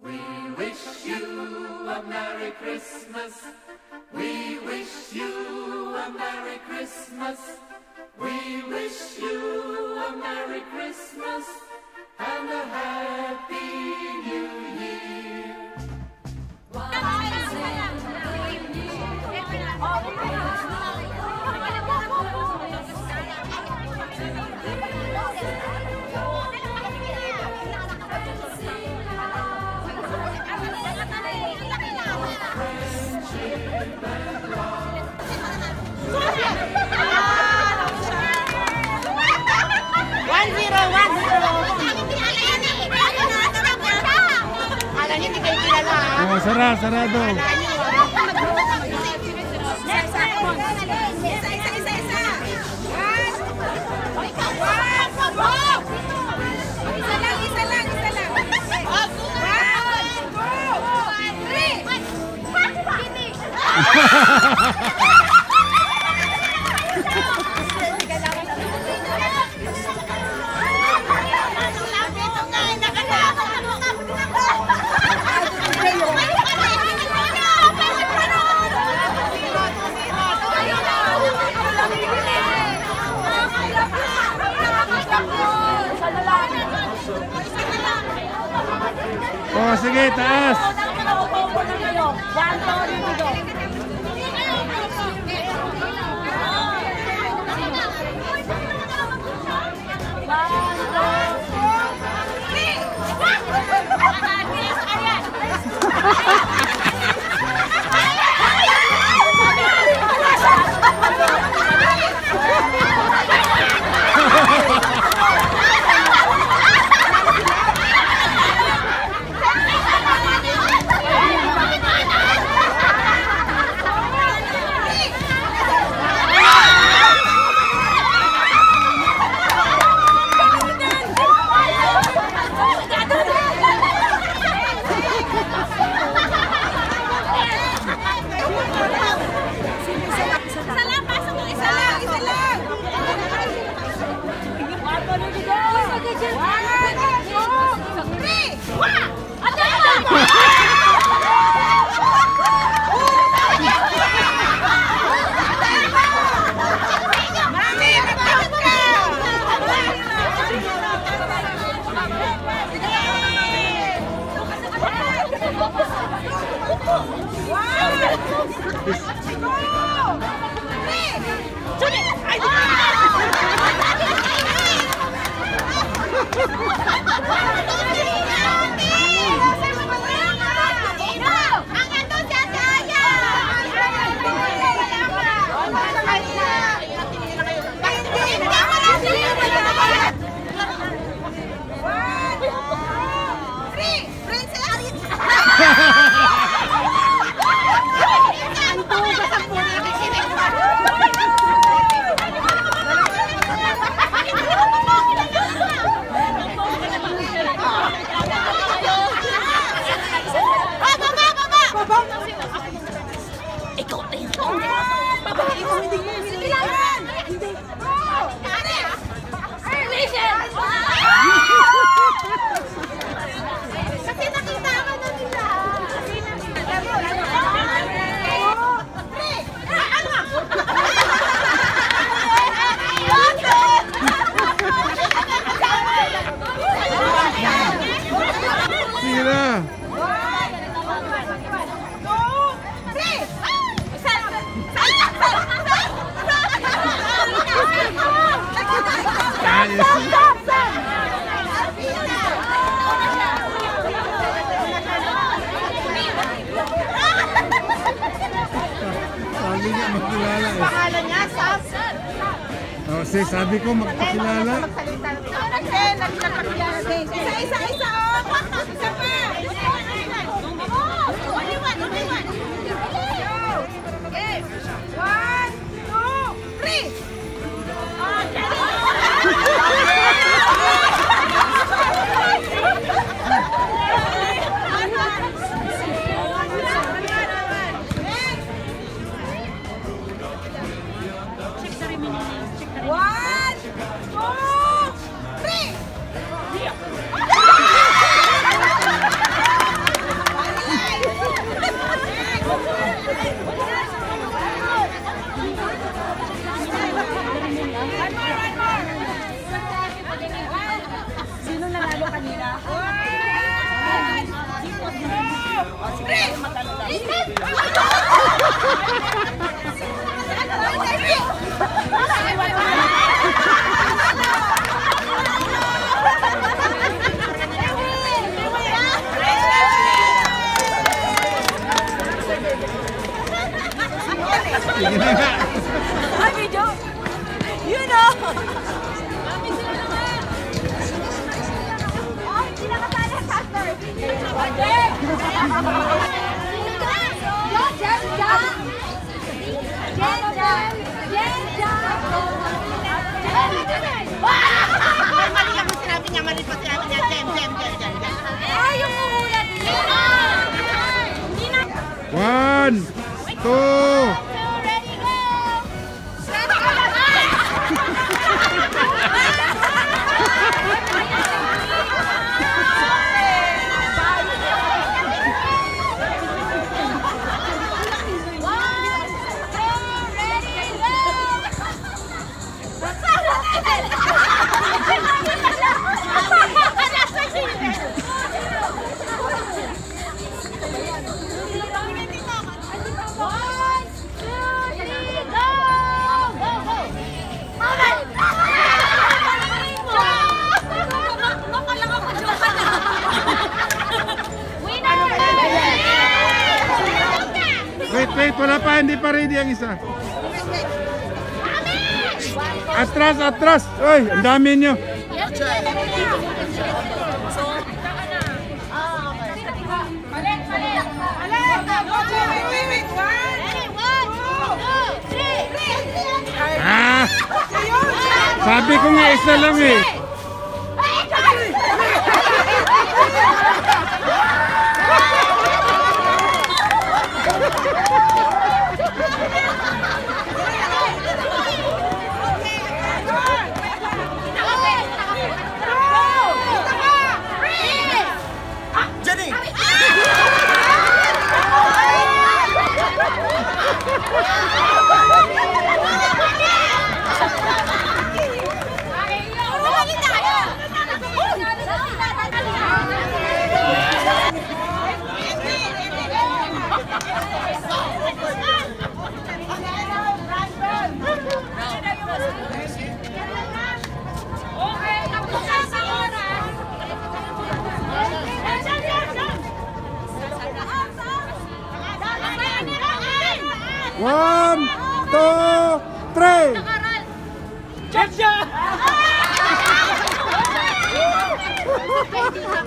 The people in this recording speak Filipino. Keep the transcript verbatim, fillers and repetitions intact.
We wish you a Merry Christmas. We wish you a Merry Christmas. We wish you a Merry Christmas and a Happy New Year. One zero, one zero. Alam niyo, hindi kayo kilala. Oh, sara, sarado. Isa, isa, isa, isa. Isa lang, isa lang, isa lang. One, two, three. Oh, sige, taas. Pangalan niya, Sam. Oh, say, sabi ko magpakilala. Isa, isa, isa. Isa pa. Only one, only one. Okay. One, two, three. One, two, three. Sige na nga. Ay, video. You know. Ay, hindi nakasali sa after. Jen, Jen. Jen, Jen. Jen, Jen. Ay, mali ako sinabi niya, mali pa sinabi niya. Jen, Jen, Jen, Jen. Ay, yung umulat. One, two. Wait, wait, wala pa, hindi pa ready ang isa. Atras, atras. Uy, ang dami nyo. Ah! Sabi ko nga isa lang eh. One, two, three. Check, check.